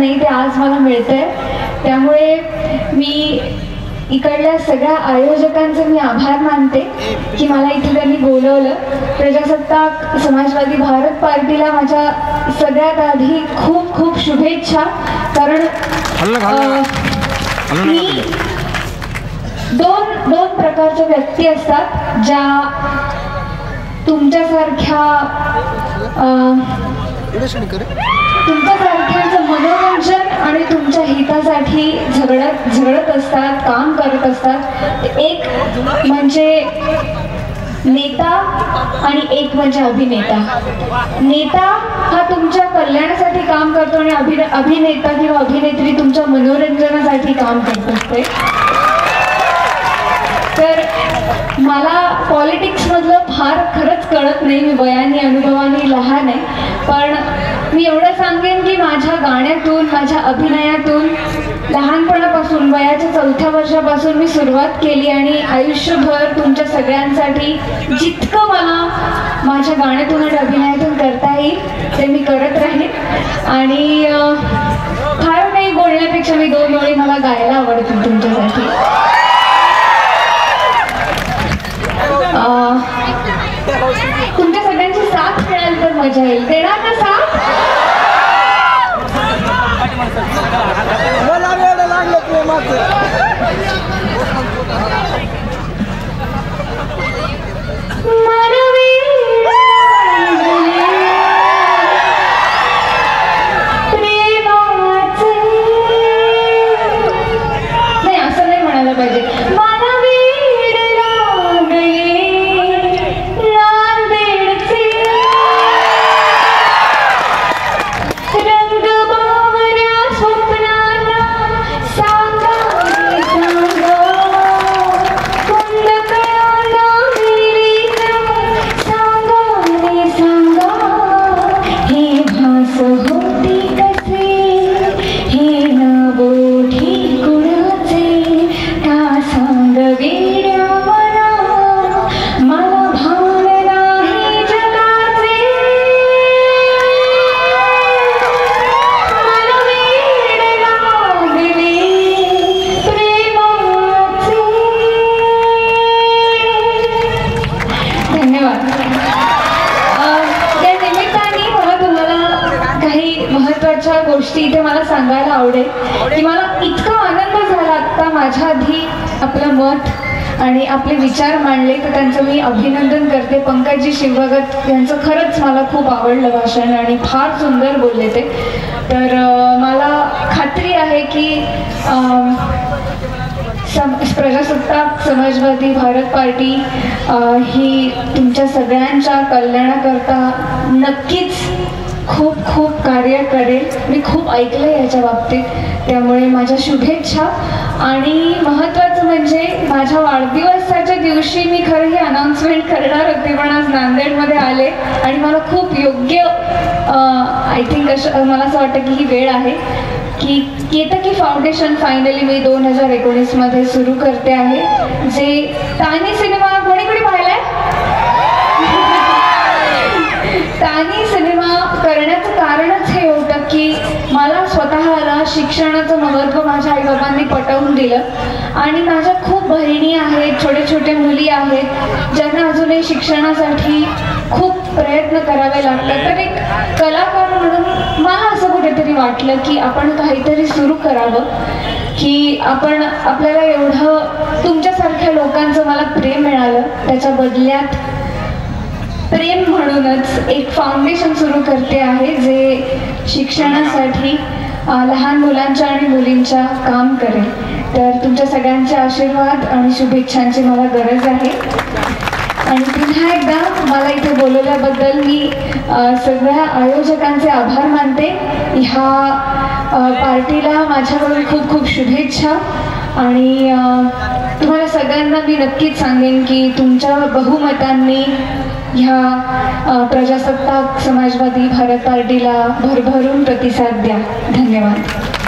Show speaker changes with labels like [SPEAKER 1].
[SPEAKER 1] नाही ते आज मला मिळतंय. त्यामुळे मी इकडल्या सगळ्या आयोजकांचे मी आभार मानते की मला इथे त्यांनी बोलवलं. प्रजासत्ताक समाजवादी भारत पार्टीला माझ्या सगळ्यात आधी खूप खूप शुभेच्छा. कारण मी दोन प्रकारच्या व्यक्ती असतात ज्या तुमच्यासारख्यांचं मनोरंजन आणि तुमच्या हितासाठी झगडत असतात, काम करत असतात. एक म्हणजे नेता आणि एक म्हणजे अभिनेता. नेता हा तुमच्या कल्याणासाठी काम करतो आणि अभिनेता किंवा अभिनेत्री तुमच्या मनोरंजनासाठी काम करत असते. तर मला पॉलिटिक्समधलं फार खरंच कळत नाही, मी वयाने अनुभवाने लहान आहे. पण मी एवढं सांगेन की माझ्या गाण्यातून, माझ्या अभिनयातून लहानपणापासून वयाच्या 4थ्या वर्षापासून मी सुरुवात केली आणि आयुष्यभर तुमच्या सगळ्यांसाठी जितकं मला माझ्या गाण्यातून आणि अभिनयातून करता येईल ते मी करत राहीन. आणि फार काही बोलण्यापेक्षा मी 2 ओळी मला गायला आवडतील तुमच्यासाठी. तुमच्या सगळ्यांची साथ मिळाली तर मजा येईल. देणार ना साथ? नाही, असं नाही म्हणायला पाहिजे. महत्त्वाच्या गोष्टी इथे मला सांगायला आवडेल की मला इतका आनंद झाला आत्ता माझ्या आधी आपलं मत आणि आपले विचार मांडले तर त्यांचं मी अभिनंदन करते. पंकजी शिवभगत यांचं खरंच मला खूप आवडलं भाषण आणि फार सुंदर बोलले ते. तर मला खात्री आहे की प्रजासत्ताक समाजवादी भारत पार्टी ही तुमच्या सगळ्यांच्या कल्याणाकरता नक्कीच खूप खूप कार्य करेल. मी खूप ऐकलं याच्या बाबतीत, त्यामुळे माझ्या शुभेच्छा. आणि महत्त्वाचं म्हणजे माझ्या वाढदिवसाच्या दिवशी मी खरं ही अनाउन्समेंट करणार होते पण आज नांदेडमध्ये आले आणि मला खूप योग्य आय थिंक मला असं वाटतं की ही वेळ आहे की केतकी फाउंडेशन फायनली मी 2019मध्ये सुरू करते आहे. जे तानी सिनेमा कोणीकडे पाहिलाय? तानी सिनेमा करण्याचं कारणच हे होतं की मला स्वतःला शिक्षणाचं महत्त्व माझ्या आईबाबांनी पटवून दिलं आणि माझ्या खूप बहिणी आहेत, छोटे छोटे मुली आहेत ज्यांना अजूनही शिक्षणासाठी खूप प्रयत्न करावे लागतात. तर एक कलाकार म्हणून मला असं कुठेतरी वाटलं की आपण काहीतरी सुरू करावं की आपल्याला एवढं तुमच्यासारख्या लोकांचं मला प्रेम मिळालं, त्याच्या बदल्यात प्रेम म्हणूनच एक फाउंडेशन सुरू करते आहे जे शिक्षणासाठी लहान मुलांच्या आणि मुलींच्या काम करेल. तर तुमच्या सगळ्यांचे आशीर्वाद आणि शुभेच्छांची मला गरज आहे. आणि पुन्हा एकदा मला इथे बोलवल्याबद्दल मी सगळ्या आयोजकांचे आभार मानते. ह्या पार्टीला माझ्याकडून खूप खूप शुभेच्छा. आणि तुम्हाला सगळ्यांना मी नक्कीच सांगेन की तुमच्या बहुमतांनी ह्या प्रजासत्ताक समाजवादी भारत पार्टीला भरभरून प्रतिसाद द्या. धन्यवाद.